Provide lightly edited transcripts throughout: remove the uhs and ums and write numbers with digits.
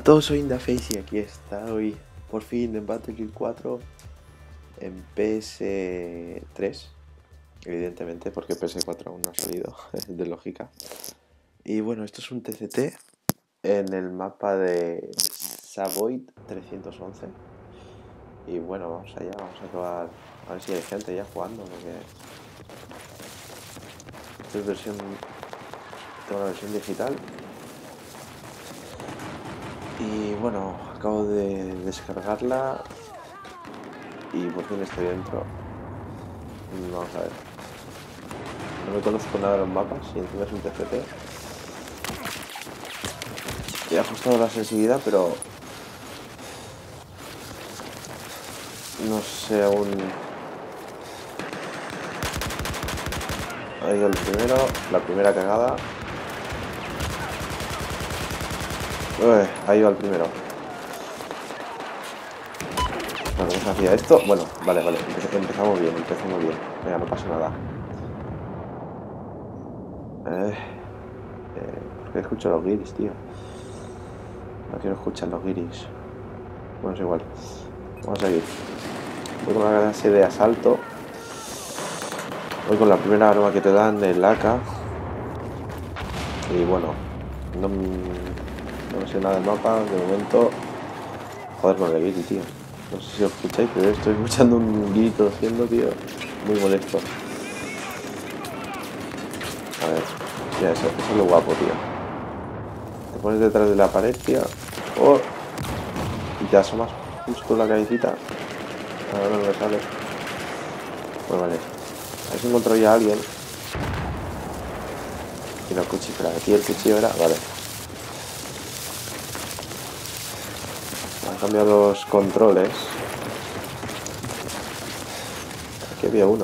todos, soy Indaface y aquí está hoy por fin en Battlefield 4 en PS3, evidentemente, porque PS4 aún no ha salido, es de lógica. Y bueno, esto es un TCT en el mapa de Savoid 311. Y bueno, vamos allá, vamos a probar, a ver si hay gente ya jugando, porque esto es versión, tengo la versión digital. Y bueno, acabo de descargarla y por fin estoy dentro. Vamos a ver. No me conozco nada de los mapas y encima es un TFT. He ajustado la sensibilidad, pero no sé aún. Ahí va el primero, la primera cagada. Ahí va el primero. Bueno, ¿cómo se hacía esto? Bueno, vale, empezamos bien, Venga, no pasa nada. ¿Por qué escucho los guiris, tío? No quiero escuchar los guiris. Bueno, es igual. Vamos a seguir. Voy con la clase de asalto. Voy con la primera arma que te dan, el AK. Y bueno, no sé nada del mapa de momento. Joder, con el guiri, tío. No sé si os escucháis, pero estoy escuchando un guiri tosiendo, tío. Muy molesto. A ver, mira, eso es lo guapo, tío. Te pones detrás de la pared, tío. Oh, y te asomas justo la cabecita. Ahora no me sale. Pues vale. A ver si encontró ya a alguien. Y no cuchillo, pero aquí el cuchillo era. Vale. Han cambiado los controles. Aquí había uno.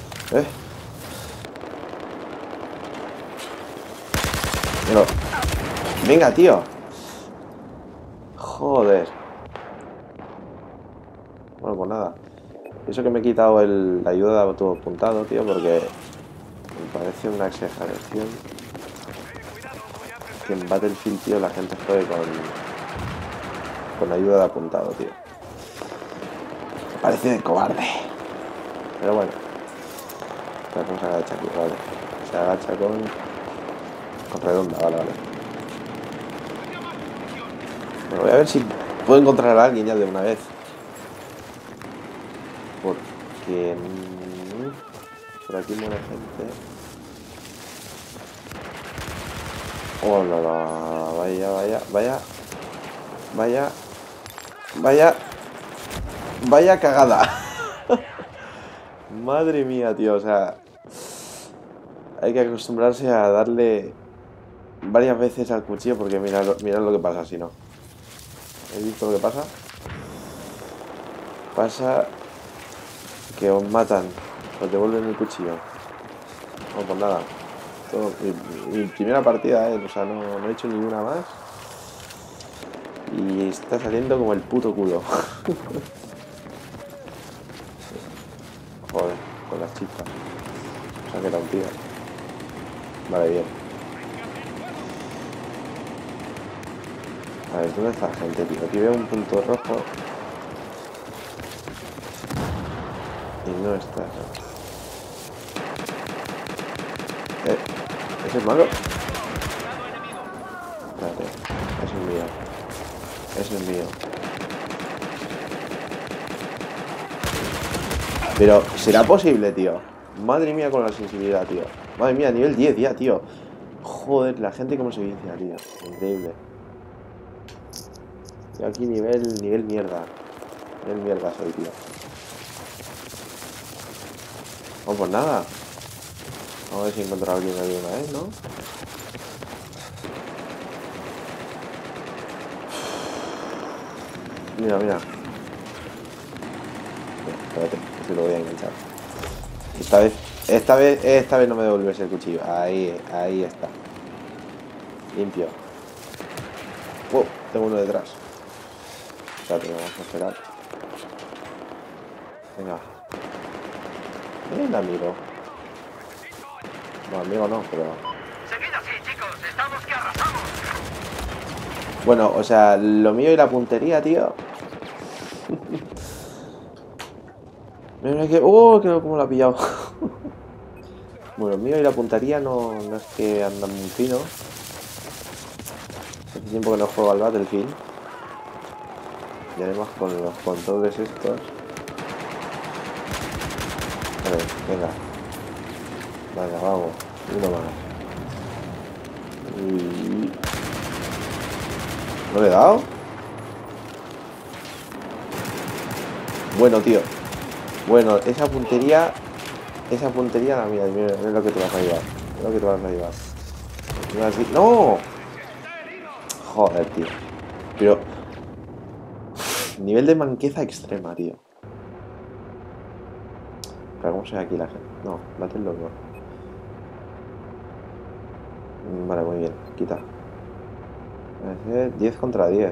Pero... venga, tío. Joder. Bueno, pues nada. Eso que me he quitado la ayuda de autoapuntado, tío, porque me parece una exageración que en Battlefield, tío, la gente juegue con ayuda de apuntado, tío. Me parece de cobarde. Pero bueno. Cómo se agacha aquí, vale. Se agacha con redonda, vale. Bueno, voy a ver si puedo encontrar a alguien ya de una vez. Porque por aquí muere gente. Oh, vaya cagada. Madre mía, tío, o sea, hay que acostumbrarse a darle varias veces al cuchillo porque mirad lo que pasa si no. ¿Habéis visto lo que pasa? Pasa que os matan, os devuelven el cuchillo. No, pues nada. Mi primera partida, o sea, no he hecho ninguna más. Y está saliendo como el puto culo. Joder, con las chispas. O sea, que era un tío. Vale, bien. A ver, ¿dónde está la gente, tío? Aquí veo un punto rojo. Y no está. ¿Ese es malo? Espérate, ese es mío. Ese es mío. Pero, ¿será posible, tío? Madre mía con la sensibilidad, tío. Madre mía, nivel 10 ya, tío. Joder, la gente como se vicia, tío. Increíble. Yo aquí nivel mierda. Nivel mierda soy, tío. Oh, pues nada. Vamos a ver si encuentro a alguien ahí una vez, ¿no? Mira. Espérate, que se lo voy a enganchar. Esta vez no me devuelves el cuchillo. Ahí está. Limpio. Oh, tengo uno detrás. Espérate, vamos a esperar. Venga, amigo. No, amigo no, pero... Seguid así, chicos. Estamos que arrasamos. Bueno, o sea, lo mío y la puntería, tío. Mira que... ¡Oh! Que cómo lo ha pillado. Bueno, lo mío y la puntería no es que andan muy fino. Hace tiempo que no juego al Battlefield. Y además con los controles estos. A ver, venga. Venga, vamos. Uno más. Uy. ¿No le he dado? Bueno, tío. Bueno, esa puntería la mía, mira, es lo que te vas a llevar. Es lo que te vas a llevar. ¡No! Joder, tío. Pero... nivel de manqueza extrema, tío. Pero ¿cómo se ve aquí la gente? No, Battle no. Vale, muy bien. Quita. 10 contra 10.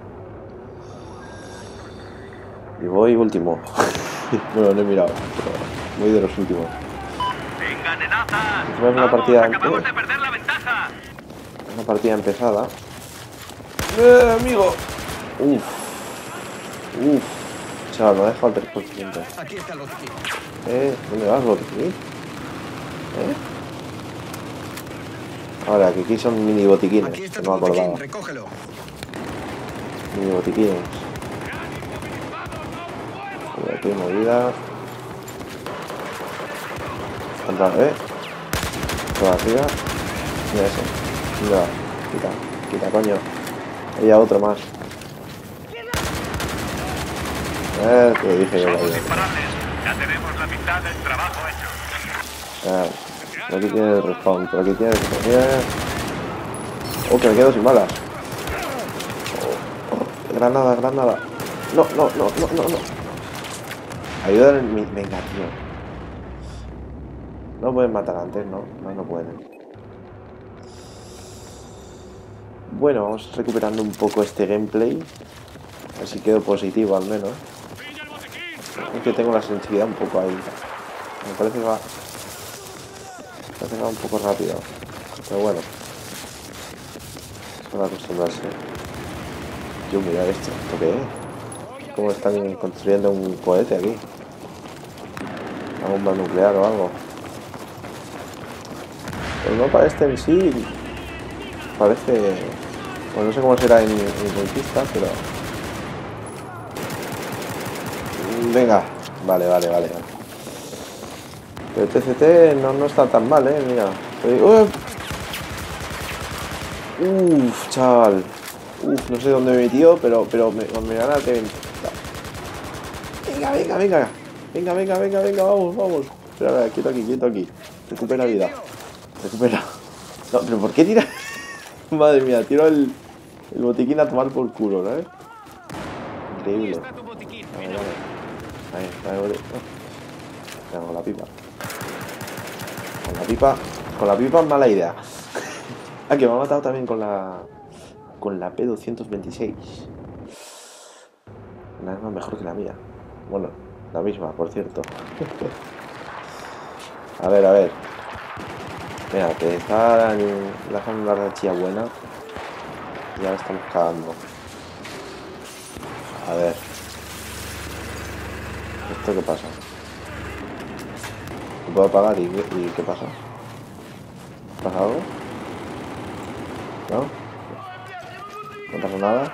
Y voy último. Bueno, no he mirado, pero voy de los últimos. Venga, nenazas. Es una partida... acabamos de perder la ventaja. Una partida empezada. Amigo. Uf. Chaval, me ha dejado el 3%. Aquí está el botiquín. ¿Dónde vas, botiquín? Ahora, que aquí son mini botiquines. Aquí está Que tu no me acordaba. botiquín, recógelo. Mini botiquines. Aquí movida. Contra, por arriba. Mira ese. Mira, quita, coño. Había otro más. Te lo dije yo. Somos imparables. Ya tenemos la mitad del trabajo hecho. Por aquí tiene el respawn, por aquí tiene el respawn. Oh, que me quedo sin balas. Granada. No. Ayuda en mi... Venga, tío. No pueden matar antes, ¿no? No pueden. Bueno, vamos recuperando un poco este gameplay. Así quedo positivo al menos. Es que tengo la sensibilidad un poco ahí. Me parece que va un poco rápido. Pero bueno. Solo acostumbrarse. Yo, mira esto. ¿Esto qué es? ¿Cómo están construyendo un cohete aquí? Una bomba nuclear o algo. El mapa este en sí parece... Bueno, no sé cómo será en Conquista, pero... Venga. Vale. El TCT no está tan mal, mira. Chaval. No sé dónde me metió, pero me gana de ventaja. Venga, vamos. Espera, quieto aquí. Recupera vida. No, pero ¿por qué tira? Madre mía, tiro el botiquín a tomar por culo, ¿no? Increíble. Vale. Con la pipa es mala idea. Que me ha matado también con la P226. Una arma mejor que la mía. Bueno, la misma, por cierto. A ver. Mira, que está lanzando una rachilla buena. Y ahora estamos cagando. A ver. ¿Esto qué pasa? ¿Lo puedo apagar y qué pasa? ¿Pasa algo? ¿No? No pasa nada.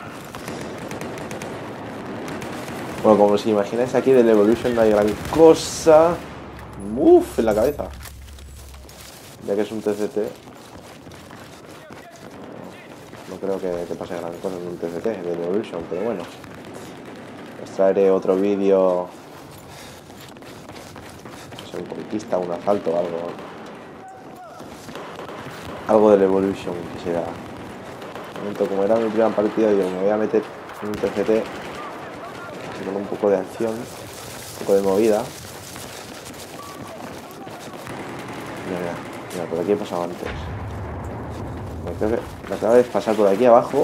Bueno, como os imagináis, aquí del Evolution no hay gran cosa. Uff, en la cabeza. Ya que es un TCT. No creo que pase gran cosa en un TCT del Evolution, pero bueno. Os traeré otro vídeo. No sé, un conquista, un asalto, algo del Evolution que será. Como era mi primera partida, digo, me voy a meter en un TCT así con un poco de acción, un poco de movida. Mira, por aquí he pasado antes. Creo que la clave es pasar por aquí abajo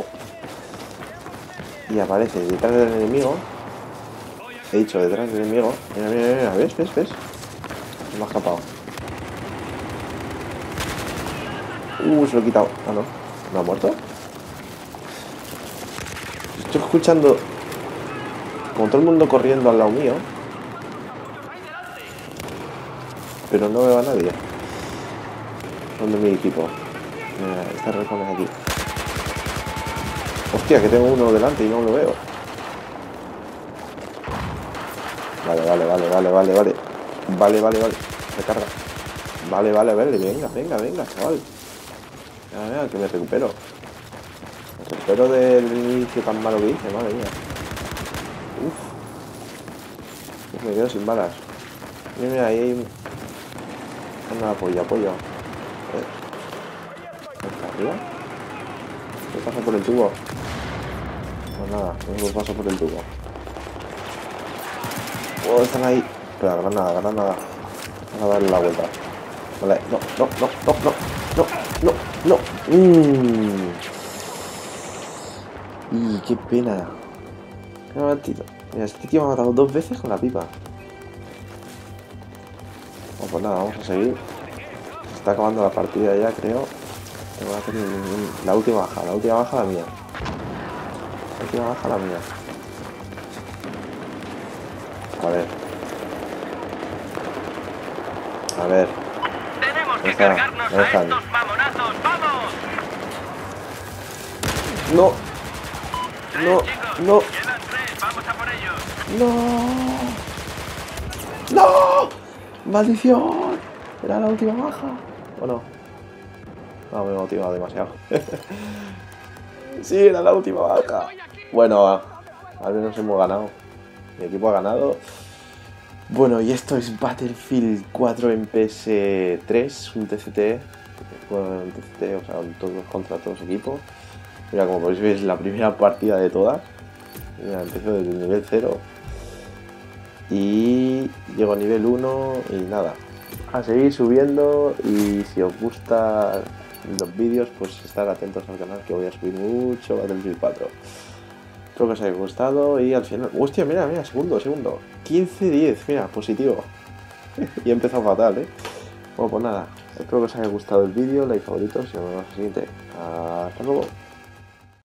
y aparece detrás del enemigo. He dicho detrás del enemigo. Mira, ¿ves? Se me ha escapado. Se lo he quitado. Ah, no. ¿No ha muerto? Estoy escuchando como todo el mundo corriendo al lado mío, pero no veo a nadie. ¿Dónde es mi equipo? Mira, está recones aquí. Hostia, que tengo uno delante y no lo veo. Vale. Recarga. Vale. Venga, chaval. Venga, que me recupero. Me recupero del inicio tan malo que hice, madre mía. Uf, me quedo sin balas. Mira, ahí hay un... Anda, apoyo. ¿Está arriba? ¿Qué pasa por el tubo? Pues nada, no paso por el tubo. Oh, están ahí. Espera, granada. Vamos a darle la vuelta. Vale, no. Y qué pena. Qué momentito. Mira, este tío me ha matado 2 veces con la pipa. Bueno, pues nada, vamos a seguir. Se está acabando la partida ya, creo. Tengo que hacer la última baja. La última baja la mía. A ver. Tenemos que cargarnos a estos mamonazos. ¡Vamos! No. Chicos, quedan 3. Vamos a por ellos. ¡No! ¡Maldición! Era la última baja. ¿O no? No, me he motivado demasiado. Sí, era la última baja. Bueno, al menos hemos ganado. Mi equipo ha ganado. Bueno, y esto es Battlefield 4 en PS3, un TCT. Un TCT, o sea, todos contra todos equipos. Mira, como podéis ver, es la primera partida de todas. Mira, empezó desde el nivel 0. Y llego a nivel 1 y nada. A seguir subiendo, y si os gustan los vídeos, pues estar atentos al canal, que voy a subir mucho Battlefield 4. Espero que os haya gustado y al final... ¡Hostia, mira! Segundo. 15-10, mira, positivo. Y he empezado fatal, ¿eh? Bueno, pues nada. Espero que os haya gustado el vídeo, like, favoritos y nos vemos en el siguiente. Hasta luego.